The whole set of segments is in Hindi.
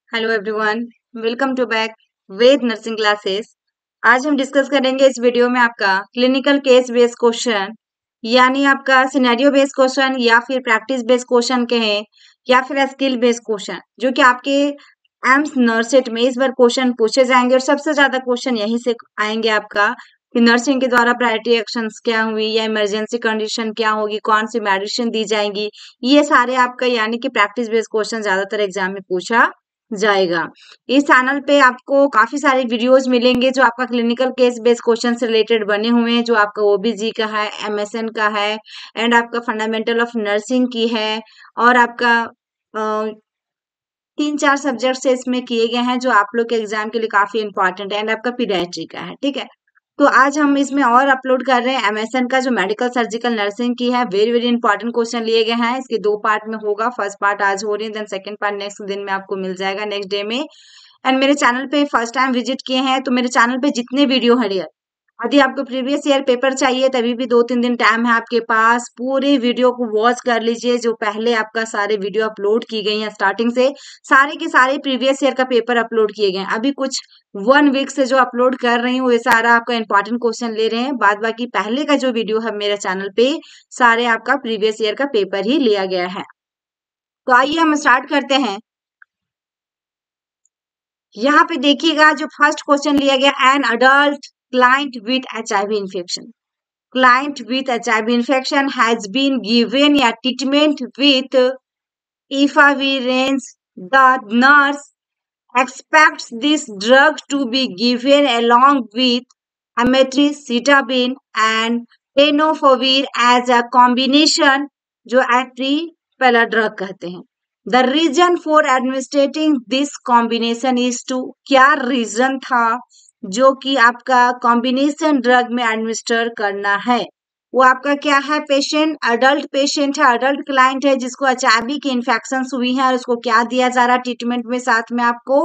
Hello everyone, welcome to back Ved nursing classes. आज हम डिस्कस करेंगे इस वीडियो में आपका क्लिनिकल केस बेस्ड क्वेश्चन यानी आपका सिनेरियो बेस्ड क्वेश्चन या फिर प्रैक्टिस बेस्ड क्वेश्चन कहें या फिर स्किल बेस्ड क्वेश्चन जो कि आपके एम्स नर्सेट में इस बार क्वेश्चन पूछे जाएंगे और सबसे ज्यादा क्वेश्चन यहीं से आएंगे आपका कि नर्सिंग के द्वारा प्रायोरिटी एक्शंस क्या हुई या इमरजेंसी कंडीशन क्या होगी, कौन सी मेडिसिन दी जाएंगी। ये सारे आपका यानी कि प्रैक्टिस बेस्ड क्वेश्चन ज्यादातर एग्जाम में पूछा जाएगा। इस चैनल पे आपको काफी सारे वीडियोस मिलेंगे जो आपका क्लिनिकल केस बेस्ड क्वेश्चन से रिलेटेड बने हुए हैं, जो आपका ओबीजी का है, एमएसएन का है एंड आपका फंडामेंटल ऑफ नर्सिंग की है और आपका 3-4 सब्जेक्ट से इसमें किए गए हैं जो आप लोग के एग्जाम के लिए काफी इंपॉर्टेंट है एंड आपका पीडियाट्री का है। ठीक है, तो आज हम इसमें और अपलोड कर रहे हैं एमएसएन का जो मेडिकल सर्जिकल नर्सिंग की है। वेरी वेरी इंपॉर्टेंट क्वेश्चन लिए गए हैं। इसके 2 पार्ट में होगा। फर्स्ट पार्ट आज हो रही है, देन सेकंड पार्ट नेक्स्ट दिन में आपको मिल जाएगा, नेक्स्ट डे में। एंड मेरे चैनल पे फर्स्ट टाइम विजिट किए हैं तो मेरे चैनल पे जितने वीडियो है, यदि आपको प्रीवियस ईयर पेपर चाहिए तभी भी 2-3 दिन टाइम है आपके पास। पूरे वीडियो को वॉच कर लीजिए, जो पहले आपका सारे वीडियो अपलोड की गई हैं स्टार्टिंग से, सारे के सारे प्रीवियस ईयर का पेपर अपलोड किए गए हैं। अभी कुछ 1 वीक से जो अपलोड कर रही हूँ ये सारा आपका इंपॉर्टेंट क्वेश्चन ले रहे हैं। बाद बाकी पहले का जो वीडियो है मेरे चैनल पे सारे आपका प्रीवियस ईयर का पेपर ही लिया गया है। तो आइए हम स्टार्ट करते हैं। यहाँ पे देखिएगा जो फर्स्ट क्वेश्चन लिया गया, an adult client with HIV infection. Client with HIV infection has been given a treatment with efavirenz. The nurse expects this drug to be given along with amitriptyline and tenofovir as a combination, जो पहला ड्रग कहते हैं। The reason for administering this combination is to, क्या रीजन था जो कि आपका कॉम्बिनेशन ड्रग में एडमिनिस्टर करना है? वो आपका क्या है? पेशेंट अडल्ट पेशेंट है, अडल्ट क्लाइंट है जिसको एचआईवी की इन्फेक्शन हुई है और उसको क्या दिया जा रहा है ट्रीटमेंट में? साथ में आपको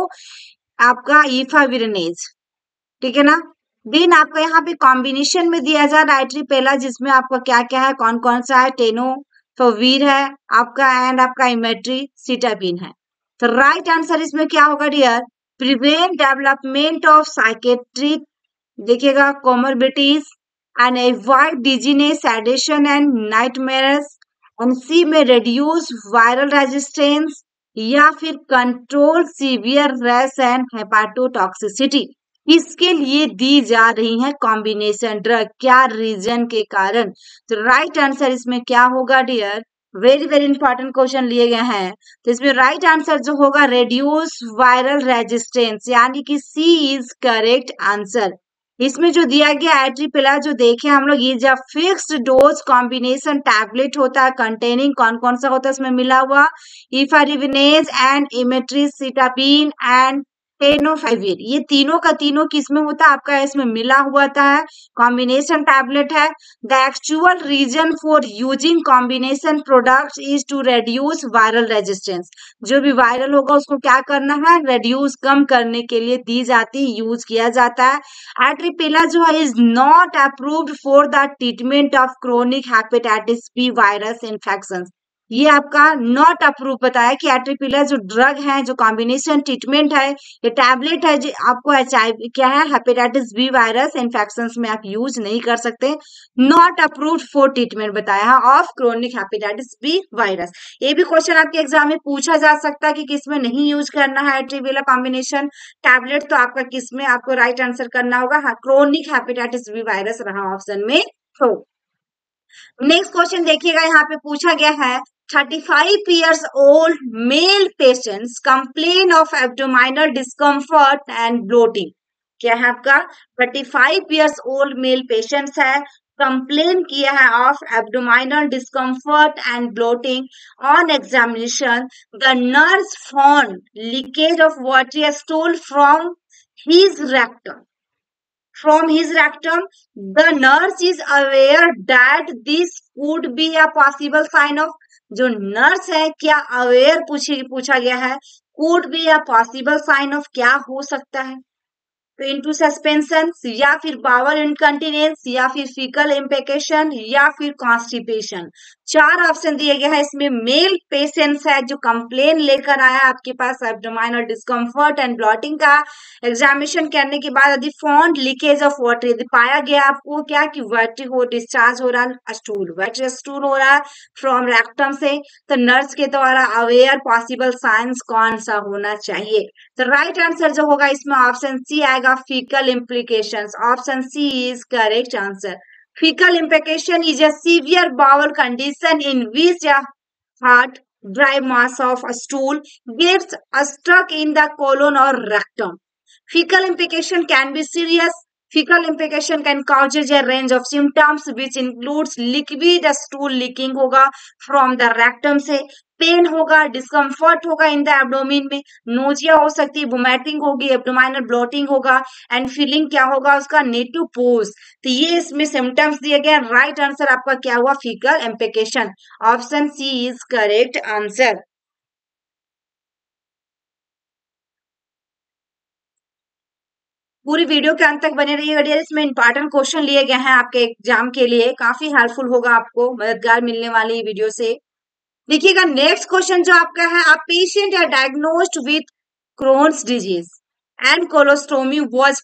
आपका ईफाविरेनेज, ठीक है ना। देन आपका यहाँ पे कॉम्बिनेशन में दिया जा रहा है ट्रिपेला, जिसमें आपका क्या क्या है, कौन कौन सा है? टेनोफोवीर है आपका एंड आपका इमेट्रिसिटापिन है। तो राइट आंसर इसमें क्या होगा dear? Prevent development of psychiatric, देखिएगा, comorbidities and avoid dizziness, sedation and nightmares. And C में रिड्यूस वायरल रेजिस्टेंस या फिर control severe rash and hepatotoxicity. इसके लिए दी जा रही है कॉम्बिनेशन ड्रग, क्या रीजन के कारण? तो राइट आंसर इसमें क्या होगा dear? Very very important question लिए गए हैं। तो इसमें राइट आंसर जो होगा रेड्यूस वायरल रेजिस्टेंस, यानी कि सी इज करेक्ट आंसर। इसमें जो दिया गया एट्रिपेला जो देखे हम लोग, ये जब फिक्स्ड डोज कॉम्बिनेशन टैबलेट होता है, कंटेनिंग कौन कौन सा होता है इसमें मिला हुआ? Efavirenz and emtricitabine and tenofovir. ये तीनों का तीनों किसमें होता है आपका? इसमें मिला हुआ था, कॉम्बिनेशन टैबलेट है। The actual reason for using combination products is to reduce viral resistance. जो भी वायरल होगा उसको क्या करना है? रेड्यूस, कम करने के लिए दी जाती, यूज किया जाता है। एट्रिपेला जो है is not approved for the treatment of chronic hepatitis B virus infection. ये आपका नॉट अप्रूव बताया कि एट्रिपिला जो ड्रग है, जो कॉम्बिनेशन ट्रीटमेंट है, ये टैबलेट है, जो आपको एचआईवी क्या है, हेपेटाइटिस बी वायरस इन्फेक्शंस में आप यूज नहीं कर सकते। नॉट अप्रूव्ड फॉर ट्रीटमेंट बताया of chronic hepatitis B virus. ये भी क्वेश्चन आपके एग्जाम में पूछा जा सकता है कि किसमें नहीं यूज करना है एट्रिपिला कॉम्बिनेशन टैबलेट। तो आपका किसमें आपको राइट आंसर करना होगा? क्रोनिक हेपेटाइटिस बी वायरस रहा ऑप्शन में। तो नेक्स्ट क्वेश्चन देखिएगा, यहाँ पे पूछा गया है 35 years old male patients complain of abdominal discomfort and bloating। क्या है आपका? 35 years old male patients है, कंप्लेन किया है of abdominal discomfort and bloating. On examination the nurse found leakage of watery stool from his rectum. From his rectum, the nurse is aware that this could be a possible sign of, जो नर्स है क्या अवेयर पूछा गया है, could be a possible sign of, क्या हो सकता है? तो इनटू सस्पेंशन या फिर बावल इनकंटिनेंस या फिर फीकल इम्पेकेशन या फिर कॉन्स्टिपेशन। 4 ऑप्शन दिए गए हैं इसमें। मेल पेशेंट्स है जो कंप्लेन लेकर आया आपके पास एब्डोमिनल डिस्कम्फर्ट एंड ब्लॉटिंग का। एग्जामिनेशन करने के बाद यदि फाउंड लीकेज ऑफ वाटर, यदि पाया गया आपको क्या कि वर्टिगो डिस्चार्ज हो रहा है, स्टूल वेट स्टूल हो रहा है फ्रॉम रेक्टम से, तो नर्स के द्वारा अवेयर पॉसिबल साइंस कौन सा होना चाहिए? तो राइट आंसर जो होगा इसमें ऑप्शन सी आएगा, faecal implications. Option C is correct answer. Fecal impecation is a severe bowel condition in which a hard, dry mass of a stool gets stuck in the colon or rectum. Fecal impecation can be serious. Fecal impecation can cause a range of symptoms which includes liquid stool leaking होगा from the rectum से, पेन होगा, डिस्कम्फर्ट होगा इन द एब्डोमिन में, नोजिया हो सकती है, वोमिटिंग होगी, एब्डोमिनल ब्लोटिंग होगा एंड फीलिंग क्या होगा उसका, नेटिव पोज। तो ये इसमें सिम्टम्स दिए गए। राइट आंसर आपका क्या हुआ, faecal impaction. Option C is correct answer. पूरी वीडियो के अंत तक बने रहिएगा डियर, इसमें इंपॉर्टेंट क्वेश्चन लिए गए हैं आपके एग्जाम के लिए, काफी हेल्पफुल होगा आपको, मददगार मिलने वाली वीडियो से। देखिएगा नेक्स्ट क्वेश्चन जो आपका है, a patient are diagnosed with Crohn's disease and colostomy was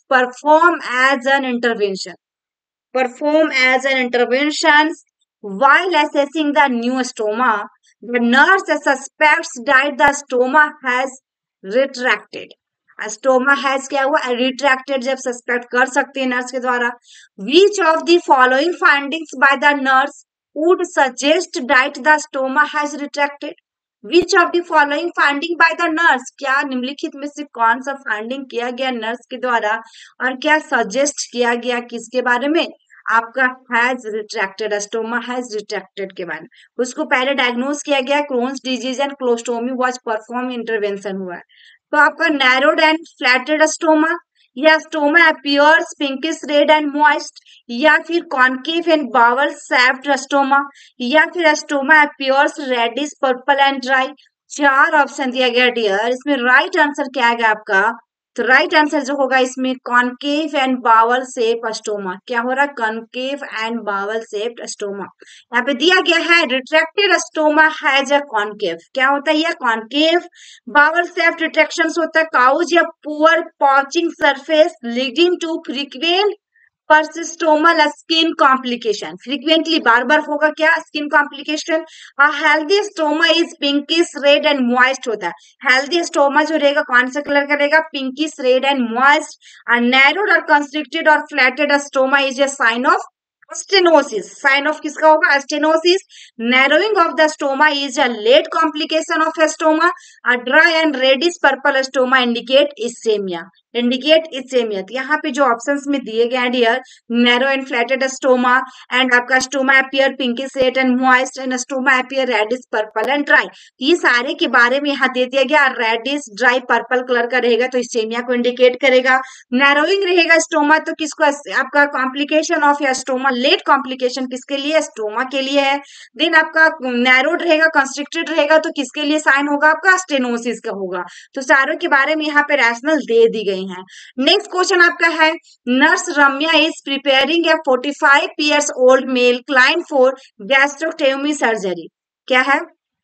performed as an intervention while assessing the new stoma. The nurse suspects that the stoma has retracted. Stoma has क्या हुआ, रिट्रैक्टेड, जब सस्पेक्ट कर सकते हैं नर्स के द्वारा। Which of the following findings by the nurse would suggest that the stoma has retracted? Which of the following finding by the nurse, क्या निम्नलिखित में से कौन सा फाइंडिंग किया गया नर्स के द्वारा और क्या सजेस्ट किया गया किसके बारे में, आपका has retracted, stoma has retracted के बारे में। उसको पहले डायग्नोज किया गया Crohn's disease and colostomy was perform, intervention हुआ है। तो आपका नैरोड एंड फ्लैटेड स्टोमा, या stoma appears pinkish red and moist, या फिर concave and bowl shaped stoma, या फिर stoma appears reddish purple and dry. 4 option दिया गया डियर, इसमें राइट आंसर क्या आएगा आपका? तो राइट आंसर जो होगा इसमें concave and bowl shape stoma. क्या हो रहा है, concave and bowl shaped stoma. यहाँ पे दिया गया है retracted stoma has a concave, क्या होता है, यह कॉन्केव बावल शेप्ड रिट्रैक्शंस होता है, काउज या poor pouching surface leading to frequent peristomal skin complication. Frequently बार बार होगा क्या, skin complication. Healthy stoma is pinkish red and moist होता है। हेल्दी स्टोमा जो रहेगा कौन सा कलर का रहेगा, pinkish red and moist. Narrowed और कंस्ट्रिक्टेड और flattened stoma is a sign of stenosis. Sign of किसका होगा, stenosis. Narrowing of the stoma is a late complication of stoma. Dry and reddish purple stoma indicate ischaemia, indicate ischaemia. तो यहाँ पे जो ऑप्शंस में दिए गए हैं dear, narrow and flattened stoma and आपका stoma appear pinkish red and moist and stoma appear reddish purple and dry, ये सारे के बारे में यहाँ दे दिया गया। रेडिश ड्राई पर्पल कलर का रहेगा तो इसेमिया को इंडिकेट करेगा। नैरोइंग रहेगा स्टोमा तो किसको, आपका कॉम्प्लिकेशन ऑफ या स्टोमा, लेट कॉम्प्लिकेशन किसके लिए, स्टोमा के लिए है। देन आपका नैरोड रहेगा कंस्ट्रिक्टेड रहेगा तो किसके लिए साइन होगा, आपका स्टेनोसिस का होगा। तो सारों के बारे में यहाँ पे रैशनल दे दी गई है। नेक्स्ट क्वेश्चन आपका है, nurse Ramya is preparing a 45 years old male client for gastrectomy surgery. क्या है,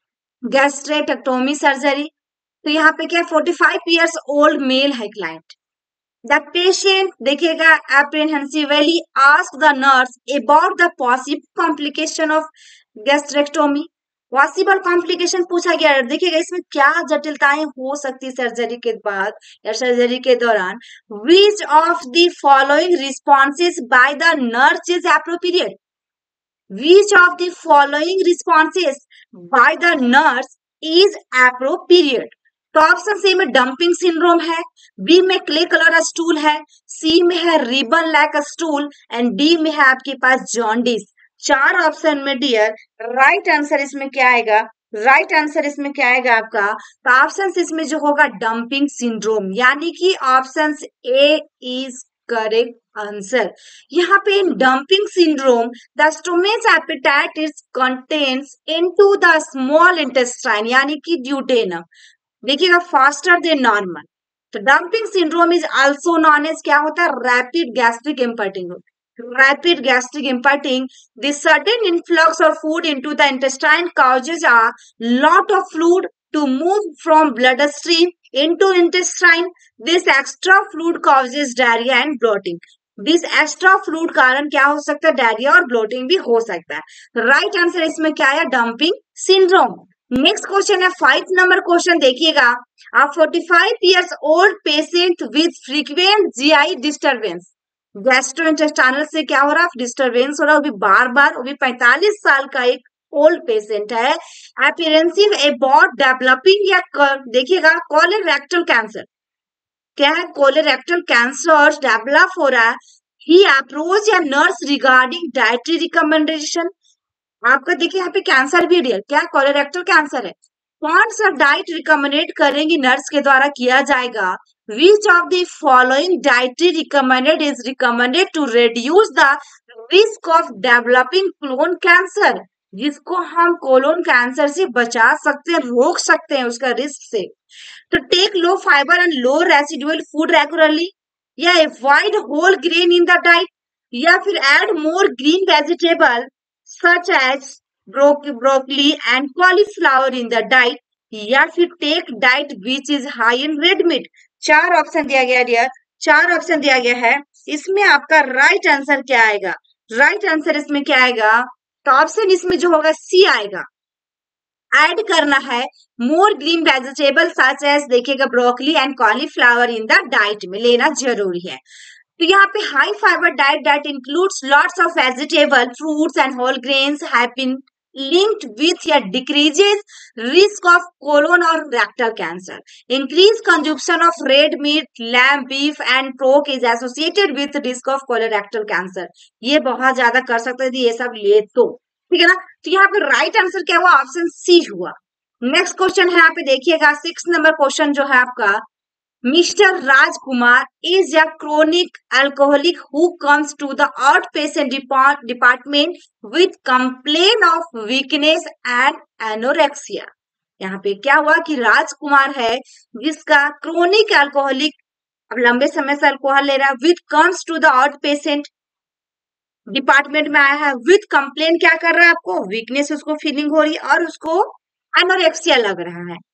गैस्ट्रेक्टोमी सर्जरी। तो यहाँ पे क्या, 45 years old मेल है क्लाइंट। The patient देखिएगा apprehensively ask the nurse about the possible complication of gastrectomy। Possible complication पूछा गया है। देखिएगा इसमें क्या जटिलताएं हो सकती है सर्जरी के बाद या सर्जरी के दौरान। Which of the following responses by the nurse is appropriate, which of the following responses by the nurse is appropriate. तो ऑप्शन सी में डंपिंग सिंड्रोम है, बी में क्ले कलर स्टूल है, सी में है ribbon like stool and D में है आपके पास जॉन्डिस। 4 ऑप्शन में डियर राइट आंसर इसमें क्या आएगा, राइट आंसर इसमें क्या आएगा आपका, तो ऑप्शन इसमें जो होगा डंपिंग सिंड्रोम, यानी कि option A is correct answer. यहाँ पे in dumping syndrome the stomach appetite is contents into the small intestine यानी कि ड्यूटेनम, देखिएगा फास्टर देन नॉर्मल। तो dumping syndrome is also known as क्या होता है, रैपिड गैस्ट्रिक एम्पटिंग होता है। rapid gastric emptying. The sudden influx of food into the intestine causes a lot of fluid to move from bloodstream into intestine. This extra fluid causes diarrhea and bloating. This extra fluid कारण क्या हो सकता है, डायरिया और ब्लोटिंग भी हो सकता है। राइट आंसर इसमें क्या है, डंपिंग सिंड्रोम। नेक्स्ट क्वेश्चन है 5 नंबर क्वेश्चन देखिएगा। A 45 years old patient with frequent GI disturbance, gastrointestinal से क्या हो रहा है, डिस्टर्बेंस हो रहा है, वो भी बार बार, वो भी 45 साल का एक ओल्ड पेशेंट है। अपीरेंसिव अबाउट डेवलपिंग या देखिएगा कोलोरेक्टल कैंसर, क्या है, कोलोरेक्टल कैंसर डेवलप हो रहा है। ही अप्रोच या नर्स रिगार्डिंग डाइटरी रिकमेंडेशन, आपका देखिए यहाँ पे कैंसर भी रियल, क्या कोलोरेक्टल कैंसर है, कौन सा डाइट रिकमेंडेड करेंगी नर्स के द्वारा किया जाएगा। Which of the following dietary recommended is recommended to reduce the risk of developing colon cancer, जिसको हम कोलोन कैंसर से बचा सकते हैं, रोक सकते हैं उसका रिस्क से। तो take low fibre and low residual food regularly, या avoid whole grain in the diet, या फिर add more green vegetable such as broccoli and cauliflower in the diet, या फिर take diet which is high in red meat. 4 option दिया गया डियर, 4 ऑप्शन दिया गया है, इसमें आपका राइट आंसर क्या आएगा, राइट आंसर इसमें क्या आएगा, तो ऑप्शन इसमें जो होगा सी आएगा। ऐड करना है more green vegetable such as देखिएगा broccoli and cauliflower in the diet में लेना जरूरी है। तो यहाँ पे high fibre diet that includes lots of vegetable fruits and whole grains have been linked with या decreases risk of colon or rectal cancer. Increased consumption of red meat, lamb, beef and pork is associated with risk of colorectal cancer. ये बहुत ज्यादा कर सकते थे ये सब ले तो, ठीक है ना। तो यहाँ पे राइट आंसर क्या हुआ, ऑप्शन सी हुआ। नेक्स्ट क्वेश्चन है यहाँ पे देखिएगा 6 नंबर क्वेश्चन जो है आपका, Mr. Rajkumar is a chronic alcoholic who comes to the outpatient department with complaint of weakness and anorexia. यहाँ पे क्या हुआ कि राजकुमार है जिसका क्रोनिक अल्कोहलिक, अब लंबे समय से अल्कोहल ले रहा है, with comes to the outpatient department में आया है, विथ कंप्लेन क्या कर रहा है, आपको वीकनेस उसको फीलिंग हो रही है और उसको एनोरेक्सिया लग रहा है।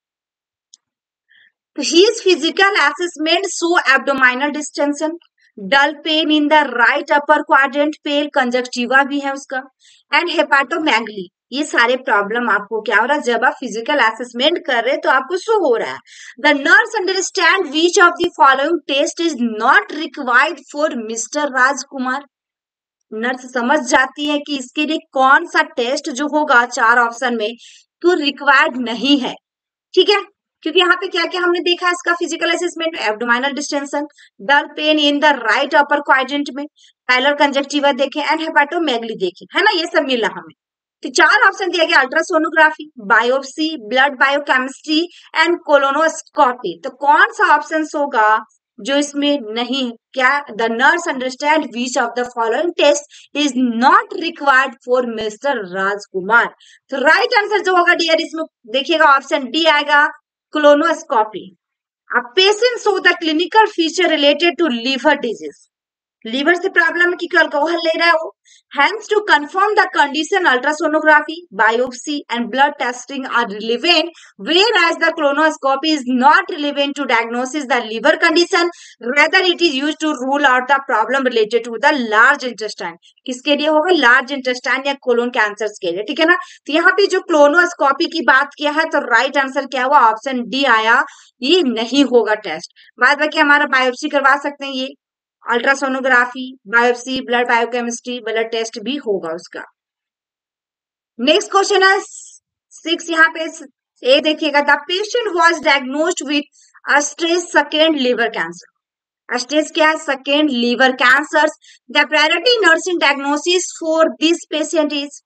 His physical assessment show abdominal distension, dull pain in the right upper quadrant, pale conjunctiva भी है उसका, and hepatomegaly। ये सारे प्रॉब्लम आपको क्या हो रहा है, जब आप फिजिकल असेसमेंट कर रहे हैं तो आपको शो हो रहा है। The nurse understand which of the following test is not required for mister Rajkumar, nurse समझ जाती है कि इसके लिए कौन सा टेस्ट जो होगा 4 ऑप्शन में तो रिक्वायर्ड नहीं है, ठीक है, क्योंकि यहाँ पे क्या क्या हमने देखा है इसका physical assessment, abdominal distension, dull pain in the right upper quadrant में, पैलर कंजक्टिवा देखे एंड हेपाटोमेगली देखे, है ना, ये सब मिला हमें। तो 4 ऑप्शन दिया गया, ultrasonography, biopsy, blood biochemistry and colonoscopy. तो कौन सा ऑप्शन होगा जो इसमें नहीं, क्या, the nurse understand which of the following test is not required for mister Rajkumar. तो राइट आंसर जो होगा डियर इसमें देखिएगा ऑप्शन डी आएगा, colonoscopy. A patient show the clinical feature related to liver disease. Liver से प्रॉब्लम है कि अल्कोहल ले रहा है वो, hence to confirm the condition ultrasonography, biopsy and blood testing are relevant, whereas the colonoscopy is not relevant to diagnosis the liver condition, rather it is used to rule out the problem related to the large intestine। किसके लिए होगा, लार्ज इंटेस्टाइन या कोलोन कैंसर के लिए, ठीक है ना। तो यहाँ पे जो क्लोनोस्कोपी की बात किया है तो राइट आंसर क्या हुआ, ऑप्शन डी आया, ये नहीं होगा टेस्ट। बाद बाकी हमारा बायोप्सी करवा सकते हैं, ये ultrasonography, biopsy, blood biochemistry, blood test भी होगा उसका। नेक्स्ट क्वेश्चन है 6 यहाँ पे ए देखिएगा, the patient was diagnosed with stage 2 liver cancer. Stage क्या है, 2 liver cancer. The priority nursing diagnosis for this patient is,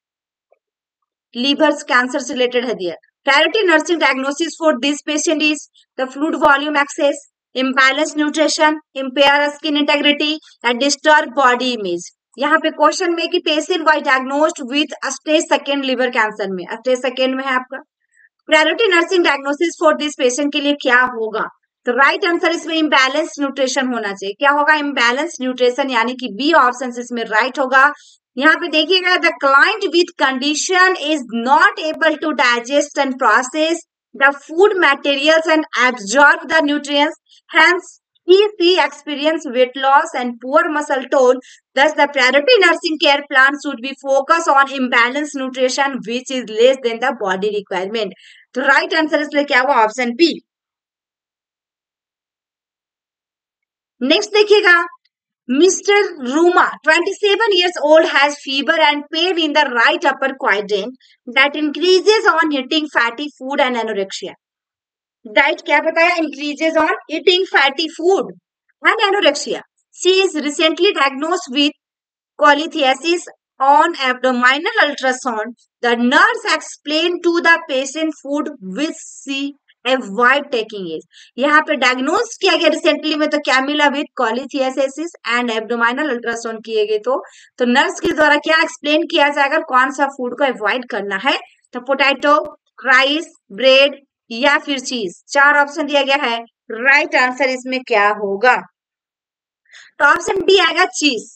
liver cancer से रिलेटेड है दिया, priority nursing diagnosis for this patient is the fluid volume excess, imbalance nutrition, impair skin integrity and disturb body image. यहाँ पे क्वेश्चन में कि patient was diagnosed with stage 2 liver cancer में, स्टेज 2 में है आपका। Priority nursing diagnosis for this patient के लिए क्या होगा, तो राइट आंसर इसमें इम्बैलेंस न्यूट्रिशन होना चाहिए। क्या होगा? इम्बैलेंस न्यूट्रिशन, यानी कि बी ऑप्शन इसमें राइट होगा। यहाँ पे देखिएगा, the client with condition is not able to digest and process the food materials and absorb the nutrients, hence he experience weight loss and poor muscle tone. Thus, the priority nursing care plan should be focused on imbalanced nutrition, which is less than the body requirement. तो राइट आंसर इसलिए क्या हुआ? Option B. नेक्स्ट देखिएगा, Mr. Ruma, 27 years old, has fever and pain in the right upper quadrant that increases on eating fatty food and anorexia. Diet क्या बताया? Increases on eating fatty food and anorexia. She is recently diagnosed with cholelithiasis on abdominal ultrasound. The nurse explained to the patient food which she avoid taking it. यहाँ पे डायग्नोज किया गया रिसेंटली में, तो क्या मिला? With cholelithiasis and abdominal ultrasound किए गए। तो नर्स के द्वारा क्या एक्सप्लेन किया जाएगा कौन सा फूड को अवॉइड करना है? तो पोटैटो, राइस, ब्रेड या फिर चीज, चार ऑप्शन दिया गया है। राइट आंसर इसमें क्या होगा? तो ऑप्शन बी आएगा, चीज।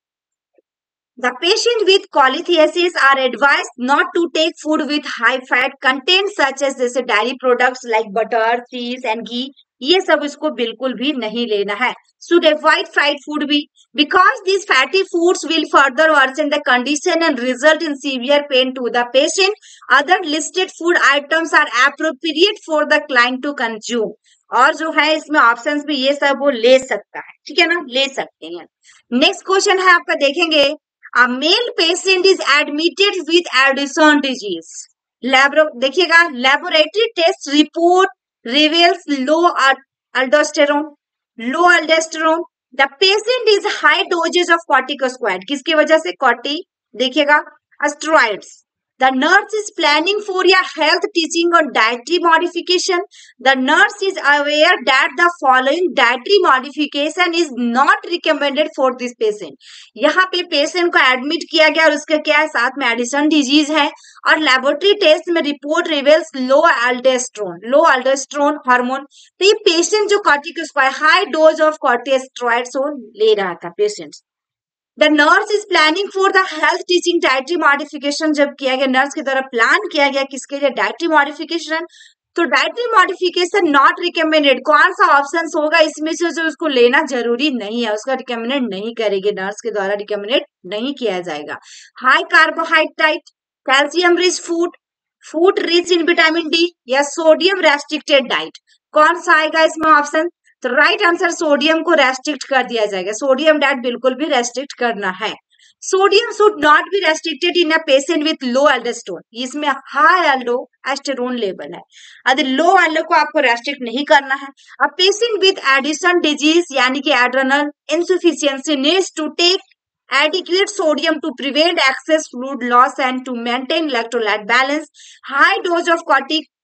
The patient with cholelithiasis are advised not to take food with high fat content such as जैसे dairy products like butter, cheese and ghee. ये सब इसको बिल्कुल भी नहीं लेना है। Should avoid fried food भी, because these fatty foods will further worsen the condition and result in severe pain to the patient. Other listed food items are appropriate for the client to consume. और जो है इसमें ऑप्शंस भी ये सब वो ले सकता है, ठीक है ना, ले सकते हैं। नेक्स्ट क्वेश्चन है आपका, देखेंगे, A male patient is admitted with Addison disease. देखिएगा, laboratory test report reveals low aldosterone. Low aldosterone. The patient is high doses of corticosteroid. किसकी वजह से? कॉर्टी, देखिएगा, steroids. The nurse is planning for a health teaching on dietary modification. The nurse is aware that the following dietary modification is not recommended for this patient. यहाँ पे पेशेंट को एडमिट किया गया और उसका क्या है? साथ में एडिसन डिजीज है और लेबोरेटरी टेस्ट में report reveals low aldosterone hormone. तो ये पेशेंट जो corticosteroid, high dose of corticosteroid ले रहा था patient. The nurse is planning for the health teaching dietary modification, जब किया गया नर्स के द्वारा प्लान किया गया किसके लिए? Dietary modification. तो डाइटरी मॉडिफिकेशन नॉट रिकमेंडेड, कौन सा ऑप्शन होगा इसमें से जो उसको लेना जरूरी नहीं है, उसका रिकमेंडेड नहीं करेगी, नर्स के द्वारा रिकमेंडेड नहीं किया जाएगा। High carbohydrate, calcium rich food, food rich in vitamin D या सोडियम रेस्ट्रिक्टेड डाइट, कौन सा आएगा इसमें ऑप्शन? तो राइट आंसर सोडियम को रेस्ट्रिक्ट कर दिया जाएगा। सोडियम डाइट बिल्कुल भी रेस्ट्रिक्ट करना है। Sodium should not be restricted in a patient with low aldosterone, इसमें हाई एल्डोस्टेरोन लेवल है, अगर लो एल्डो को आपको रेस्ट्रिक्ट नहीं करना है। A patient with Addison disease यानी कि adrenal insufficiency needs to take adequate sodium to prevent excess fluid loss and to maintain electrolyte balance. High dose of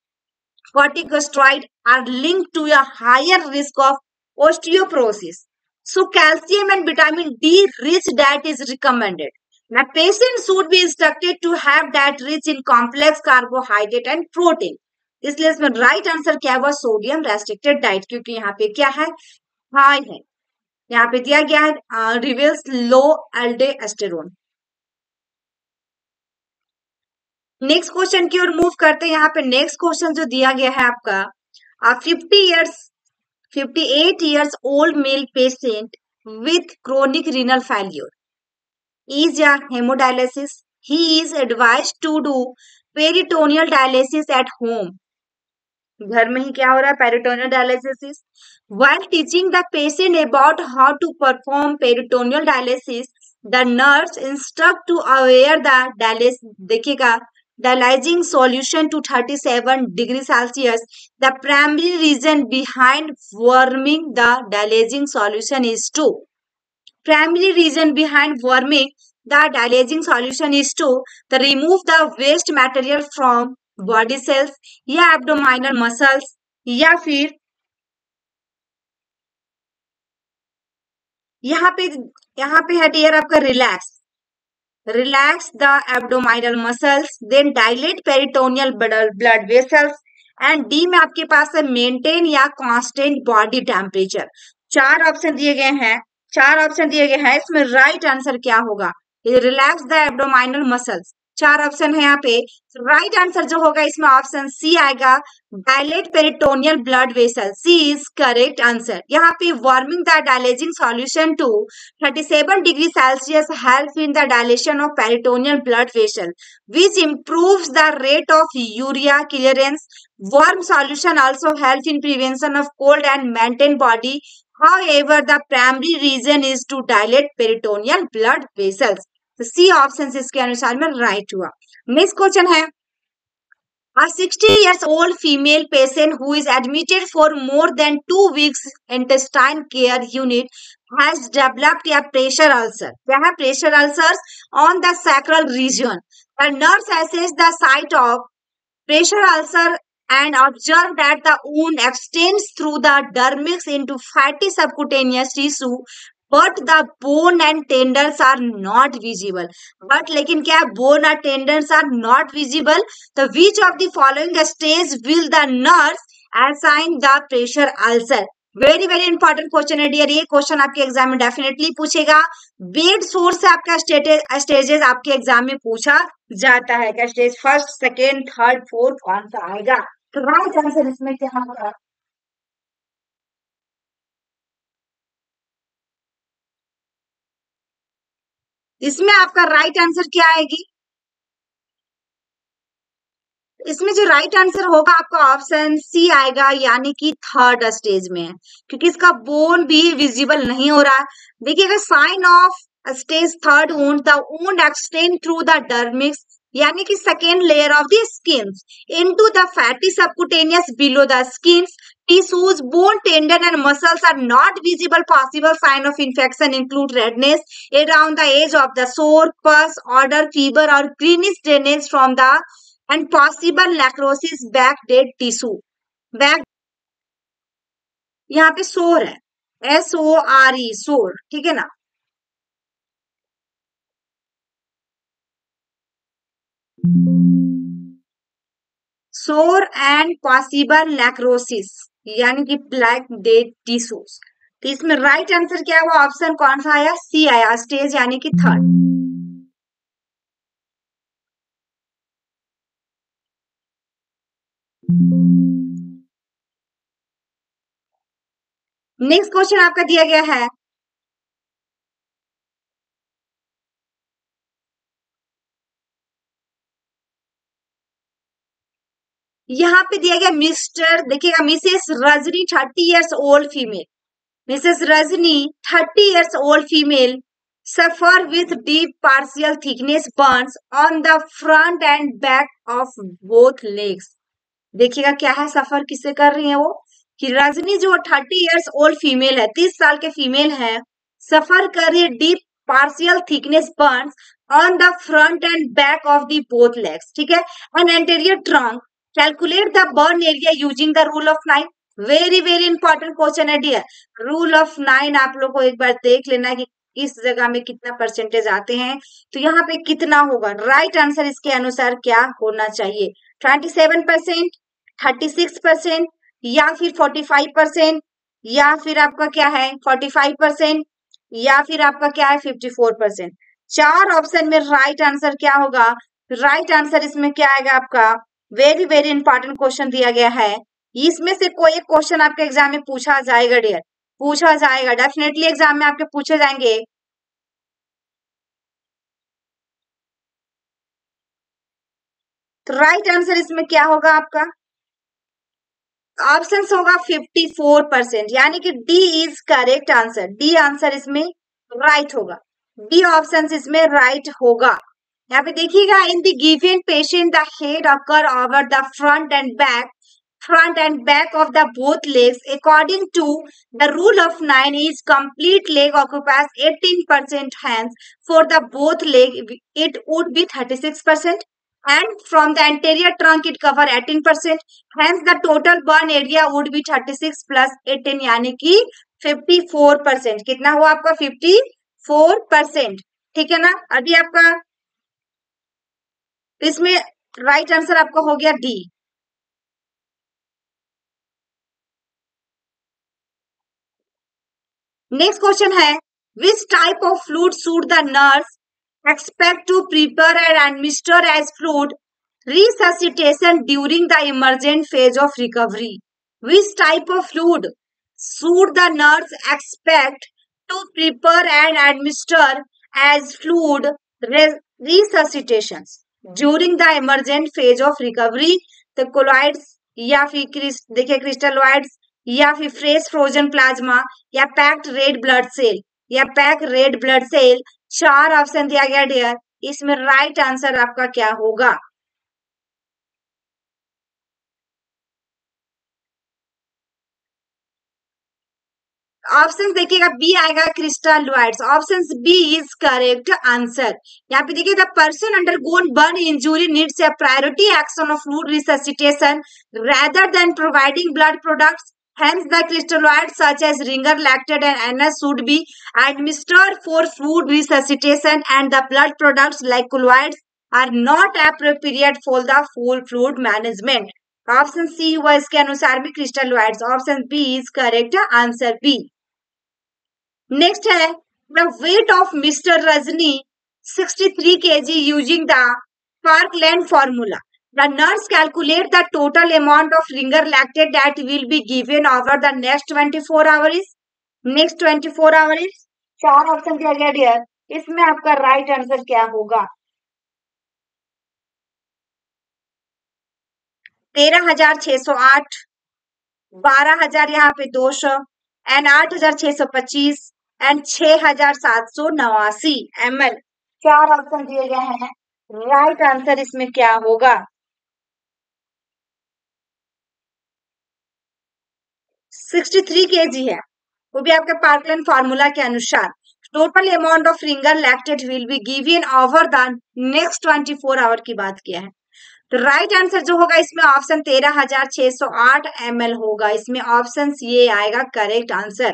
corticosteroid are linked to a higher risk of osteoporosis. So calcium and vitamin D rich diet is recommended. Now patient should be instructed to have diet rich in complex carbohydrate and protein. इसलिए इसमें राइट आंसर क्या हुआ? सोडियम रेस्ट्रिक्टेड डाइट, क्योंकि यहाँ पे क्या है? हाई है। यहाँ पे दिया गया है reveals low aldosterone. Next question की ओर मूव करते हैं। यहाँ पे नेक्स्ट क्वेश्चन जो दिया गया है आपका, 58 years old male patient with chronic renal failure is a hemodialysis. He is advised to do peritoneal dialysis at home. घर में ही क्या हो रहा है? Peritoneal dialysis. While teaching the patient about how to perform peritoneal dialysis, the nurse instruct to aware the dialysis, देखिएगा, dialyzing solution to 37 degrees Celsius. The primary reason behind warming the dialyzing solution is to remove the waste material from body cells या abdominal muscles, या फिर यहाँ पे है डियर आपका relax the abdominal muscles, then dilate peritoneal blood vessels and D में आपके पास है मेंटेन या कांस्टेंट बॉडी टेम्परेचर। चार ऑप्शन दिए गए हैं, चार ऑप्शन दिए गए हैं, इसमें राइट आंसर क्या होगा? Relax the abdominal muscles. चार ऑप्शन है यहाँ पे, राइट आंसर जो होगा इसमें ऑप्शन सी आएगा, dilate peritoneal blood vessel. C is correct answer. यहाँ पे warming the dialysing solution to 37 degree Celsius help in the dilation of peritoneal blood vessel which improves the rate of urea clearance. Warm solution also help in prevention of cold and maintain body. However, the primary reason is to dilate peritoneal blood vessels. तो सी ऑप्शन इसके अनुसार में राइट हुआ। नेक्स्ट क्वेश्चन है, a 60 years old female patient who is admitted for more than 2 weeks intestine care unit has developed a pressure ulcer. क्या है? Pressure ulcers on the sacral region. The nurse assessed the site of pressure ulcer and observed that the wound extends through the dermis into fatty subcutaneous tissue, but the bone and tendons are not visible. But लेकिन क्या bone and tendons are not visible? तो which of the following stage will the nurse assign the pressure ulcer? Very very important question है डियर, ये क्वेश्चन आपके एग्जाम में डेफिनेटली पूछेगा। बेड सोर्स से आपका स्टेजेस आपके एग्जाम में पूछा जाता है। क्या stage first, second, third, fourth कौन सा आएगा? तो राइट आंसर इसमें क्या होगा? इसमें आपका राइट आंसर क्या आएगी? इसमें जो राइट आंसर होगा आपका ऑप्शन सी आएगा, यानी कि थर्ड स्टेज में है, क्योंकि इसका बोन भी विजिबल नहीं हो रहा। देखिएगा, sign of stage third wound, the wound extend through the dermis, यानी कि second layer of the skin into the fatty subcutaneous below the skin tissues, bone, tendon and muscles are not visible. Possible sign of infection include redness around the edge of the sore, pus, odor, fever or greenish drainage from the and possible necrosis back dead tissue. Back यहाँ पे सोर है, SORE सोर, ठीक है ना। सोर एंड पॉसिबल नेक्रोसिस, यानी कि ब्लैक डेड टिश्यूज। तो इसमें राइट आंसर क्या हुआ? ऑप्शन कौन सा आया? सी आया, स्टेज यानी कि थर्ड। नेक्स्ट क्वेश्चन आपका दिया गया है, यहाँ पे दिया गया मिस्टर, देखिएगा, Mrs Rajni 30 years old female, Mrs Rajni 30 years old female suffer with deep partial thickness burns on the front and back of both legs। देखिएगा क्या है, सफर किससे कर रही है वो, कि रजनी जो 30 years old फीमेल है, 30 साल के फीमेल है, सफर कर रही है deep partial thickness burns on the front and back of the both legs, ठीक है, and anterior trunk. Calculate the burn area using the rule of 9। Very very important question है डियर। रूल ऑफ 9 आप लोग को एक बार देख लेना कि इस जगह में कितना परसेंटेज आते हैं। तो यहाँ पे कितना होगा? राइट आंसर इसके अनुसार क्या होना चाहिए? 27%, 36% या फिर 45% या फिर आपका क्या है 45% या फिर आपका क्या है 54%। चार ऑप्शन में राइट आंसर क्या होगा? राइट आंसर इसमें क्या आएगा आपका? वेरी वेरी इंपॉर्टेंट क्वेश्चन दिया गया है, इसमें से कोई एक क्वेश्चन आपके एग्जाम में पूछा जाएगा डियर, पूछा जाएगा, डेफिनेटली एग्जाम में आपके पूछे जाएंगे। तो राइट आंसर इसमें क्या होगा आपका? ऑप्शन होगा 54%, यानी कि D is correct answer. D answer इसमें राइट होगा, डी ऑप्शन इसमें राइट होगा। यहाँ पे देखिएगा, in the given patient the head occur over the front and back of the both legs according to the rule of 9 is complete leg occupies 18%, hence for the both leg it would be 36%, and from the anterior trunk it cover 18%, hence the total burn area would be 36 plus 18 यानी कि 54%। कितना हुआ आपका? 54%, ठीक है ना। अभी आपका इसमें राइट आंसर आपका हो गया डी। नेक्स्ट क्वेश्चन है, which type of fluid should the nurse expect to prepare and administer as fluid resuscitation during the emergent phase of recovery? Which type of fluid should the nurse expect to prepare and administer as fluid resuscitations during the emergent phase of recovery? तो कोलॉइड्स या फिर देखिए क्रिस्टलोइड्स या फिर फ्रेश फ्रोजन प्लाज्मा या पैक्ड रेड ब्लड सेल या pack red blood cell, 4 option दिया गया डियर। इसमें राइट आंसर आपका क्या होगा? ऑप्शन देखिएगा, बी आएगा crystalloids. Option B is correct answer. यहाँ पे देखिए, the person undergone burn injury needs a priority action of fluid resuscitation rather than providing blood products. Hence, the crystalloids such as Ringer lactate and NS should be administered for fluid resuscitation, and the blood products like colloids are not appropriate for the full fluid management. Option C हुआ इसके अनुसार भी crystalloids. Option B is correct answer B. Next है, the weight of mister Rajni 63 kg using the Parkland formula. The nurse calculate the total amount of Ringer lactate that will be given over the next 24 hours. Next 24 hours, 4 option दिया गया डियर। इसमें आपका राइट आंसर क्या होगा? 13,608, 12,000 यहाँ पे 200 एंड 8,625 एंड 6,789 ml। 4 ऑप्शन दिए गए हैं। राइट आंसर इसमें क्या होगा? 63 kg है, वो भी आपके पार्कलैंड फार्मूला के अनुसार। Total amount of Ringer lactate will be given over the next 24 hour की बात किया है। तो राइट आंसर जो होगा इसमें ऑप्शन 13,608 ml होगा। इसमें ऑप्शन ये आएगा correct answer.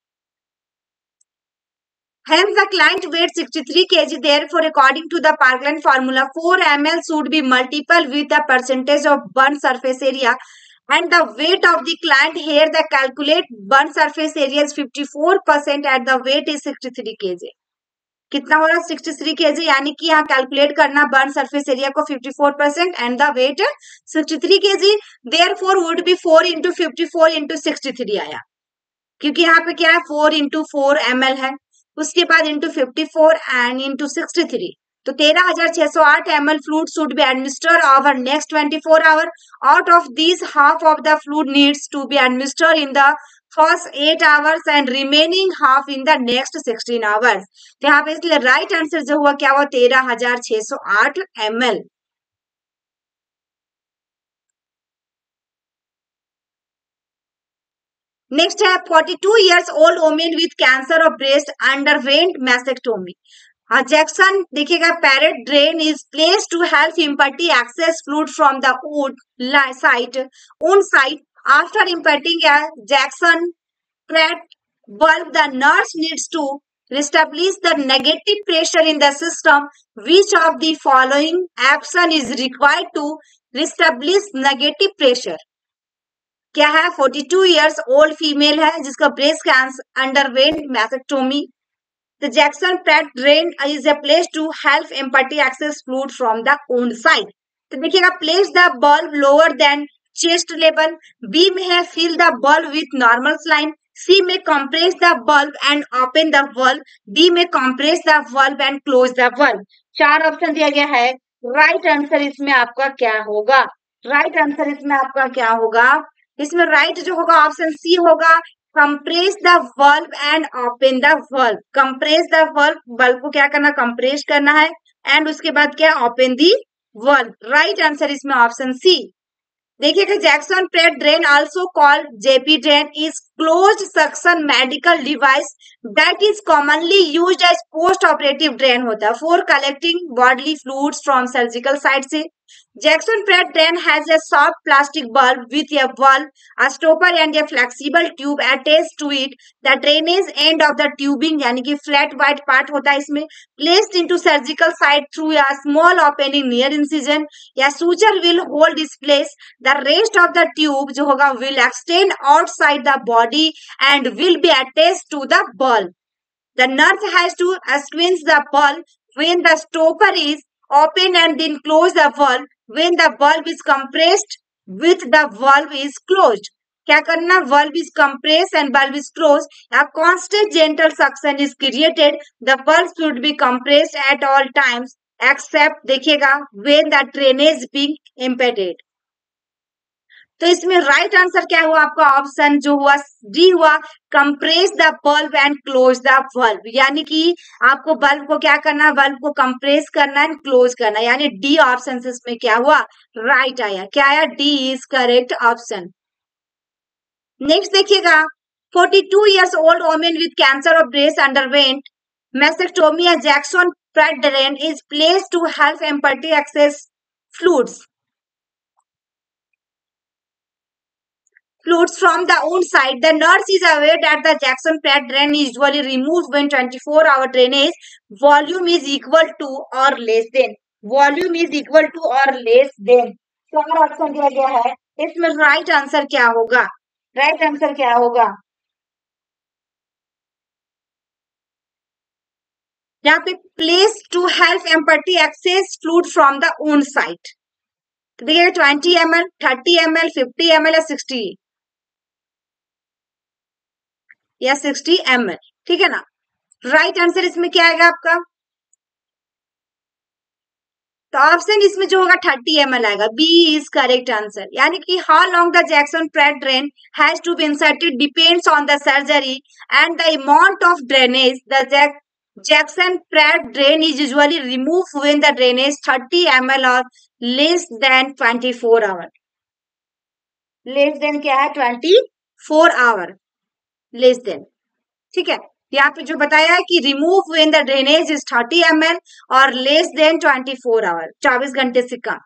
Hence, the client weighs 63 kg. Therefore, according to the Parkland formula, 4 ml should be multiple with the percentage of burn surface area. And the weight of the client here, the calculate burn surface area is 54% and the weight is 63 kg. कितना हो रहा है? 63 kg, यानी कि यहाँ कैलकुलेट करना बर्न सरफेस एरिया को 54% and the weight 63 kg। Therefore would be 4 into 54 into 63 आया, क्योंकि यहाँ पे क्या है 4 into 4 ml है, उसके बाद इंटू 54 एंड इंटू 63। तो 13,608 ml fluid should be administered over next 24 hour. Out of these, half of the fluid needs to be administered in the first 8 hours and remaining half in the next 16 hours. तो यहाँ पे इसलिए राइट आंसर जो हुआ क्या हुआ? 13,608 ml। नेक्स्ट है, 42 years old woman with cancer of breast underwent mastectomy. Jackson देखिएगा, parrot drain is placed to help impart access fluid from the wound site. After imparting a Jackson Pratt bulb, the nurse needs to establish the negative pressure in the system. Which of the following action is required to establish negative pressure? क्या है? 42 years old फीमेल है जिसका breast cancer underwent mastectomy. The Jackson Pratt drain is a place to help empty access fluid from the wound site. तो देखिएगा, place the bulb lower than chest level. B में है fill the bulb with normal saline. C में compress the bulb and open the valve. D में compress the valve and close the valve. 4 option दिया गया है। राइट आंसर इसमें आपका क्या होगा? राइट आंसर इसमें आपका क्या होगा? इसमें राइट जो होगा ऑप्शन सी होगा, compress the valve and open the valve. Compress the valve, bulb को क्या करना? कंप्रेस करना है एंड उसके बाद क्या? Open the valve. Right answer इसमें ऑप्शन सी। देखिएगा, Jackson Pratt drain also called JP drain is closed suction medical device that is commonly used as post operative drain होता है for collecting bodily fluids from surgical site से। Jackson Pratt drain has a soft plastic bulb with a valve, a stopper and a flexible tube attached to it. The drainage end of the tubing यानी कि flat white part होता है इसमें placed into surgical site through a small opening near incision. या suture will hold its place. The rest of the tube जो होगा will extend outside the body and will be attached to the bulb. The nurse has to squeeze the bulb when the stopper is open and then close the valve when the bulb is compressed with the valve is closed. क्या करना? Valve is compressed and bulb is closed. A constant gentle suction is created. The bulb should be compressed at all times except देखिएगा when the drainage being impeded. तो इसमें राइट आंसर क्या हुआ आपका? ऑप्शन जो हुआ डी हुआ, compress the bulb and close the bulb, यानी कि आपको बल्ब को क्या करना है? बल्ब को कंप्रेस करना एंड क्लोज करना, यानी डी ऑप्शन इसमें क्या हुआ? राइट आया। क्या आया? D is correct option. Next देखिएगा, 42 years old woman with cancer of breast underwent mastectomy at Jackson Pratt drain is placed to help empty access fluids from the wound side. The nurse is aware that the Jackson Pratt drain is usually removed when 24-hour drainage volume is equal to or less than. Volume is equal to or less than. चार ऑप्शन दिया गया है, इसमें राइट आंसर क्या होगा? राइट आंसर क्या होगा? यहाँ पे place to help empty excess fluid from the own site. देखिए 20 ml, 30 ml, 50 ml या 60 या 60 ml, ठीक है ना? राइट आंसर इसमें क्या आएगा आपका? तो ऑप्शन इसमें जो होगा 30 ml आएगा। B is correct answer. यानी कि how long the Jackson Pratt drain has to be inserted depends on the surgery and the amount of drainage. The Jackson Pratt drain is usually removed when the drainage 30 ml or less than 24 hour. Less than क्या है? 24 hour. Less than. ठीक है, यहाँ पे जो बताया है कि remove when the drainage is 30 ml और लेस देन 24 आवर, 24 घंटे से कम।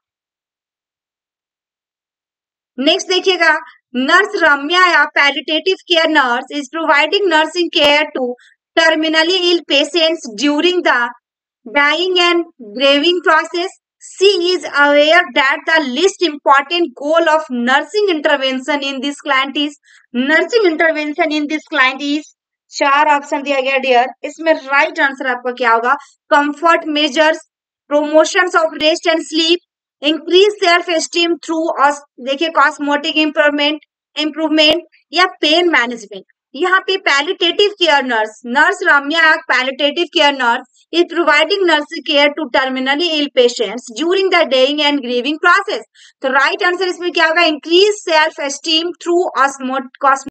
नेक्स्ट देखिएगा, नर्स रम्या या palliative care nurse is providing nursing care to terminally ill patients during the dying and grieving process. She is aware that the least important goal of nursing intervention in this client is चार ऑप्शन दिया गया डियर। इसमें राइट आंसर आपका क्या होगा? Comfort measures, promotion of rest and sleep, increase self esteem through, देखिए कॉस्मेटिक इंप्रूवमेंट या पेन मैनेजमेंट। यहाँ पे palliative care nurse Ramya palliative care nurse is providing nursing care to terminally ill patients during the dying and grieving process. तो राइट आंसर इसमें क्या होगा? Increase self esteem through